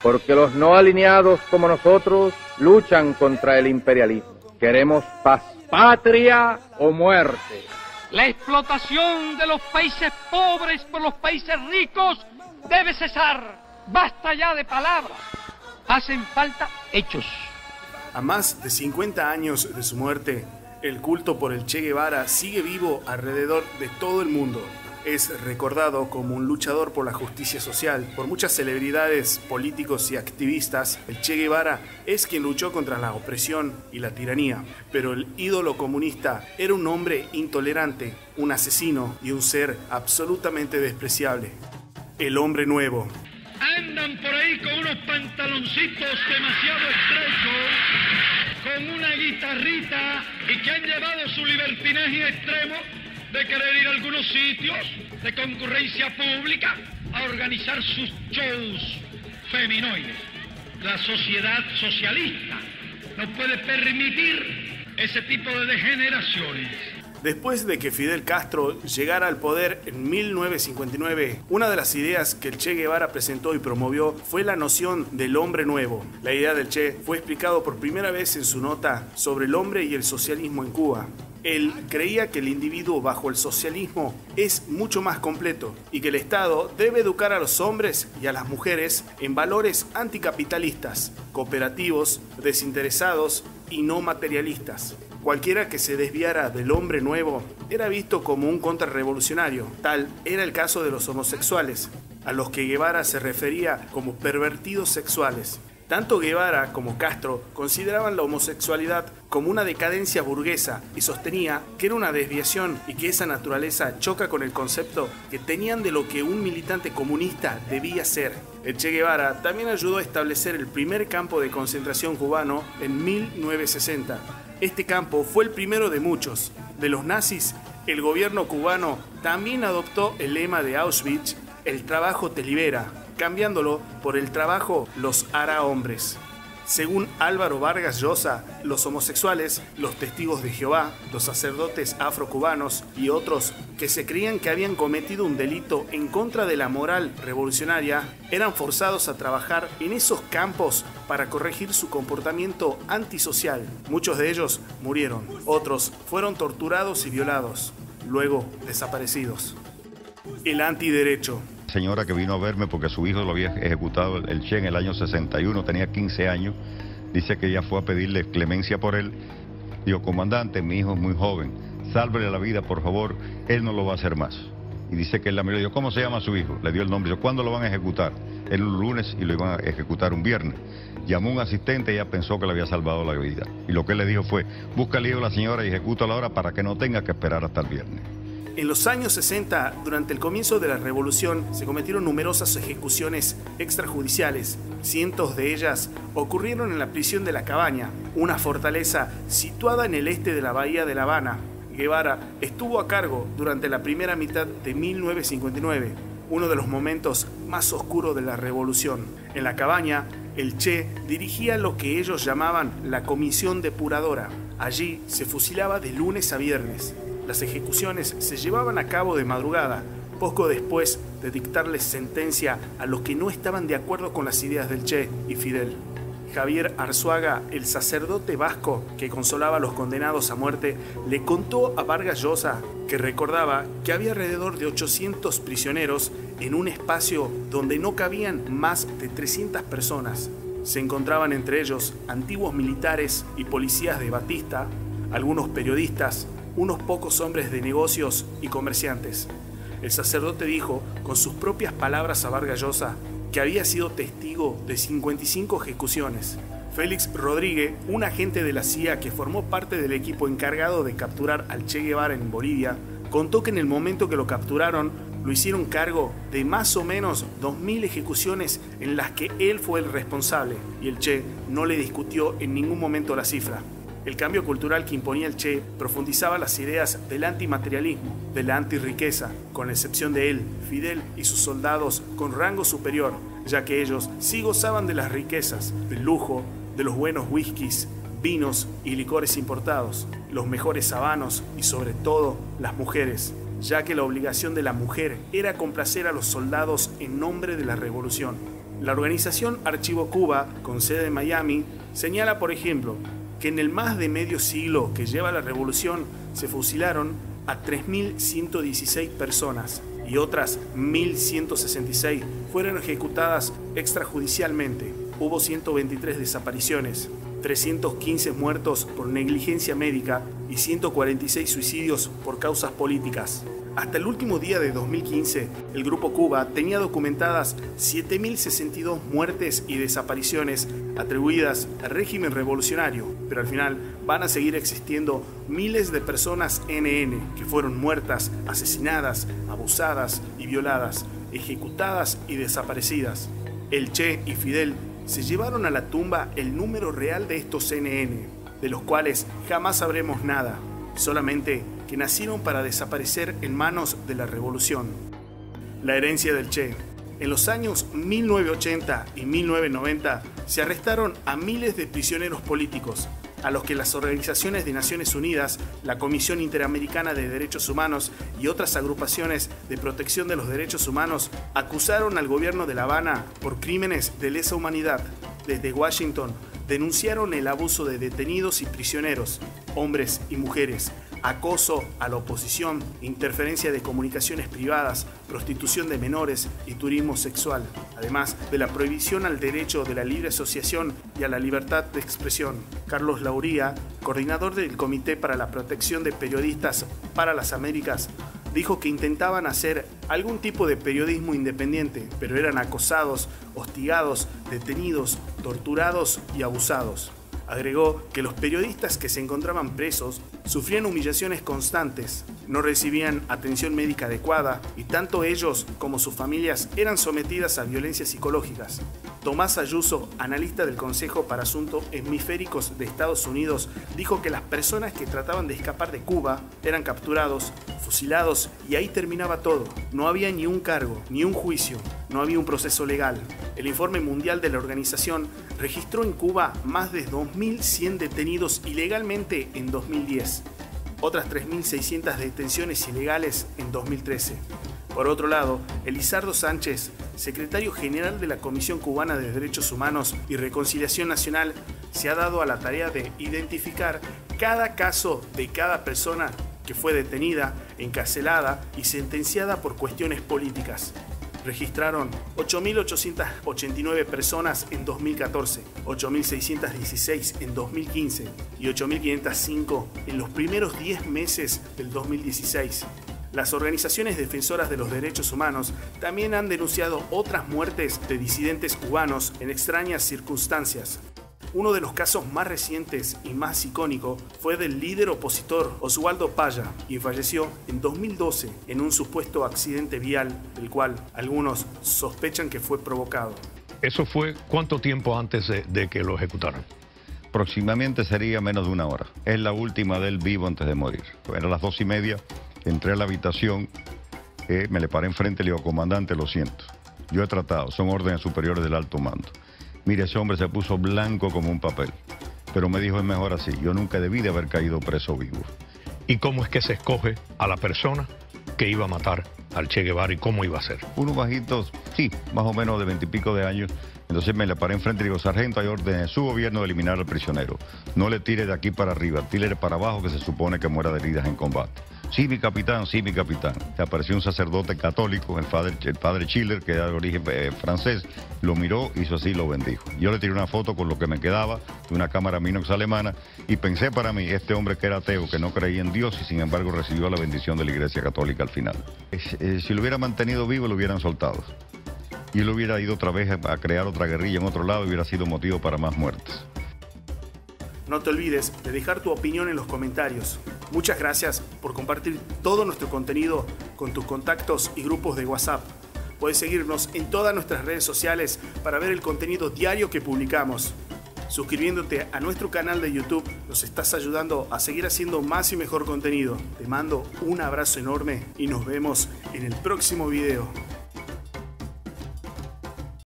porque los no alineados como nosotros luchan contra el imperialismo. Queremos paz, patria o muerte. La explotación de los países pobres por los países ricos debe cesar. Basta ya de palabras. Hacen falta hechos. A más de 50 años de su muerte, el culto por el Che Guevara sigue vivo alrededor de todo el mundo. Es recordado como un luchador por la justicia social. Por muchas celebridades, políticos y activistas, el Che Guevara es quien luchó contra la opresión y la tiranía. Pero el ídolo comunista era un hombre intolerante, un asesino y un ser absolutamente despreciable. El hombre nuevo. Andan por ahí con unos pantaloncitos demasiado estrechos, con una guitarrita y que han llevado su libertinaje extremo de querer ir a algunos sitios de concurrencia pública a organizar sus shows feminoides. La sociedad socialista no puede permitir ese tipo de degeneraciones. Después de que Fidel Castro llegara al poder en 1959, una de las ideas que el Che Guevara presentó y promovió fue la noción del hombre nuevo. La idea del Che fue explicado por primera vez en su nota sobre el hombre y el socialismo en Cuba. Él creía que el individuo bajo el socialismo es mucho más completo y que el Estado debe educar a los hombres y a las mujeres en valores anticapitalistas, cooperativos, desinteresados y no materialistas. Cualquiera que se desviara del hombre nuevo era visto como un contrarrevolucionario. Tal era el caso de los homosexuales, a los que Guevara se refería como pervertidos sexuales. Tanto Guevara como Castro consideraban la homosexualidad como una decadencia burguesa y sostenía que era una desviación y que esa naturaleza choca con el concepto que tenían de lo que un militante comunista debía ser. El Che Guevara también ayudó a establecer el primer campo de concentración cubano en 1960. Este campo fue el primero de muchos. De los nazis, el gobierno cubano también adoptó el lema de Auschwitz, el trabajo te libera, cambiándolo por el trabajo los hará hombres. Según Álvaro Vargas Llosa, los homosexuales, los testigos de Jehová, los sacerdotes afrocubanos y otros que se creían que habían cometido un delito en contra de la moral revolucionaria eran forzados a trabajar en esos campos para corregir su comportamiento antisocial. Muchos de ellos murieron, otros fueron torturados y violados, luego desaparecidos. El antiderecho. Señora que vino a verme porque su hijo lo había ejecutado el Che en el año 61, tenía 15 años, dice que ella fue a pedirle clemencia por él. Dijo, comandante, mi hijo es muy joven, sálvele la vida por favor, él no lo va a hacer más. Y dice que él la miró y dijo, ¿cómo se llama su hijo? Le dio el nombre, dijo, ¿cuándo lo van a ejecutar? Era un lunes y lo iban a ejecutar un viernes. Llamó a un asistente y ella pensó que le había salvado la vida. Y lo que él le dijo fue, busca el hijo de la señora y ejecútalo ahora para que no tenga que esperar hasta el viernes. En los años 60, durante el comienzo de la revolución, se cometieron numerosas ejecuciones extrajudiciales. Cientos de ellas ocurrieron en la prisión de La Cabaña, una fortaleza situada en el este de la bahía de La Habana. Guevara estuvo a cargo durante la primera mitad de 1959, uno de los momentos más oscuros de la revolución. En La Cabaña, el Che dirigía lo que ellos llamaban la comisión depuradora. Allí se fusilaba de lunes a viernes. Las ejecuciones se llevaban a cabo de madrugada, poco después de dictarles sentencia a los que no estaban de acuerdo con las ideas del Che y Fidel. Javier Arzuaga, el sacerdote vasco que consolaba a los condenados a muerte, le contó a Vargas Llosa que recordaba que había alrededor de 800 prisioneros en un espacio donde no cabían más de 300 personas. Se encontraban entre ellos antiguos militares y policías de Batista, algunos periodistas, unos pocos hombres de negocios y comerciantes. El sacerdote dijo, con sus propias palabras a Vargas Llosa, que había sido testigo de 55 ejecuciones. Félix Rodríguez, un agente de la CIA que formó parte del equipo encargado de capturar al Che Guevara en Bolivia, contó que en el momento que lo capturaron, lo hicieron cargo de más o menos 2000 ejecuciones en las que él fue el responsable, y el Che no le discutió en ningún momento la cifra. El cambio cultural que imponía el Che profundizaba las ideas del antimaterialismo, de la antirriqueza, con excepción de él, Fidel y sus soldados con rango superior, ya que ellos sí gozaban de las riquezas, del lujo, de los buenos whiskies, vinos y licores importados, los mejores habanos y sobre todo las mujeres, ya que la obligación de la mujer era complacer a los soldados en nombre de la revolución. La organización Archivo Cuba, con sede en Miami, señala, por ejemplo, que en el más de medio siglo que lleva la revolución se fusilaron a 3.116 personas y otras 1.166 fueron ejecutadas extrajudicialmente. Hubo 123 desapariciones, 315 muertos por negligencia médica y 146 suicidios por causas políticas. Hasta el último día de 2015, el Grupo Cuba tenía documentadas 7.062 muertes y desapariciones atribuidas al régimen revolucionario, pero al final van a seguir existiendo miles de personas NN que fueron muertas, asesinadas, abusadas y violadas, ejecutadas y desaparecidas. El Che y Fidel se llevaron a la tumba el número real de estos NN, de los cuales jamás sabremos nada, solamente que nacieron para desaparecer en manos de la revolución. La herencia del Che. En los años 1980 y 1990 se arrestaron a miles de prisioneros políticos, a los que las organizaciones de Naciones Unidas, la Comisión Interamericana de Derechos Humanos y otras agrupaciones de protección de los derechos humanos acusaron al gobierno de La Habana por crímenes de lesa humanidad. Desde Washington denunciaron el abuso de detenidos y prisioneros, hombres y mujeres, acoso a la oposición, interferencia de comunicaciones privadas, prostitución de menores y turismo sexual, además de la prohibición al derecho de la libre asociación y a la libertad de expresión. Carlos Lauría, coordinador del Comité para la Protección de Periodistas para las Américas, dijo que intentaban hacer algún tipo de periodismo independiente, pero eran acosados, hostigados, detenidos, torturados y abusados. Agregó que los periodistas que se encontraban presos sufrían humillaciones constantes, no recibían atención médica adecuada y tanto ellos como sus familias eran sometidas a violencias psicológicas. Tomás Ayuso, analista del Consejo para Asuntos Hemisféricos de Estados Unidos, dijo que las personas que trataban de escapar de Cuba eran capturados, fusilados y ahí terminaba todo. No había ni un cargo, ni un juicio, no había un proceso legal. El informe mundial de la organización registró en Cuba más de 2.100 detenidos ilegalmente en 2010, otras 3.600 detenciones ilegales en 2013. Por otro lado, Elizardo Sánchez, secretario general de la Comisión Cubana de Derechos Humanos y Reconciliación Nacional, se ha dado a la tarea de identificar cada caso de cada persona que fue detenida, encarcelada y sentenciada por cuestiones políticas. Registraron 8.889 personas en 2014, 8.616 en 2015 y 8.505 en los primeros 10 meses del 2016. Las organizaciones defensoras de los derechos humanos también han denunciado otras muertes de disidentes cubanos en extrañas circunstancias. Uno de los casos más recientes y más icónico fue del líder opositor Oswaldo Paya, quien falleció en 2012 en un supuesto accidente vial, del cual algunos sospechan que fue provocado. ¿Eso fue cuánto tiempo antes de que lo ejecutaran? Aproximadamente sería menos de una hora. Es la última de él vivo antes de morir. Eran las 2:30, entré a la habitación, me le paré enfrente y le digo, comandante, lo siento. Yo he tratado, son órdenes superiores del alto mando. Mire, ese hombre se puso blanco como un papel, pero me dijo, es mejor así, yo nunca debí de haber caído preso vivo. ¿Y cómo es que se escoge a la persona que iba a matar al Che Guevara y cómo iba a ser? Unos bajitos, sí, más o menos de 20 y pico de años. Entonces me le paré enfrente y digo, sargento, hay orden de su gobierno de eliminar al prisionero. No le tire de aquí para arriba, tire para abajo que se supone que muera de heridas en combate. Sí, mi capitán, sí, mi capitán. Apareció un sacerdote católico, el padre Schiller, que era de origen francés, lo miró, hizo así y lo bendijo. Yo le tiré una foto con lo que me quedaba de una cámara Minox alemana y pensé para mí, este hombre que era ateo, que no creía en Dios y sin embargo recibió la bendición de la Iglesia Católica al final. Si lo hubiera mantenido vivo, lo hubieran soltado. Y él hubiera ido otra vez a crear otra guerrilla en otro lado y hubiera sido motivo para más muertes. No te olvides de dejar tu opinión en los comentarios. Muchas gracias por compartir todo nuestro contenido con tus contactos y grupos de WhatsApp. Puedes seguirnos en todas nuestras redes sociales para ver el contenido diario que publicamos. Suscribiéndote a nuestro canal de YouTube nos estás ayudando a seguir haciendo más y mejor contenido. Te mando un abrazo enorme y nos vemos en el próximo video.